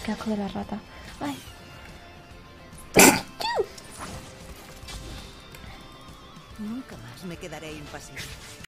Qué asco de la rata. Ay. Nunca más me quedaré impasible.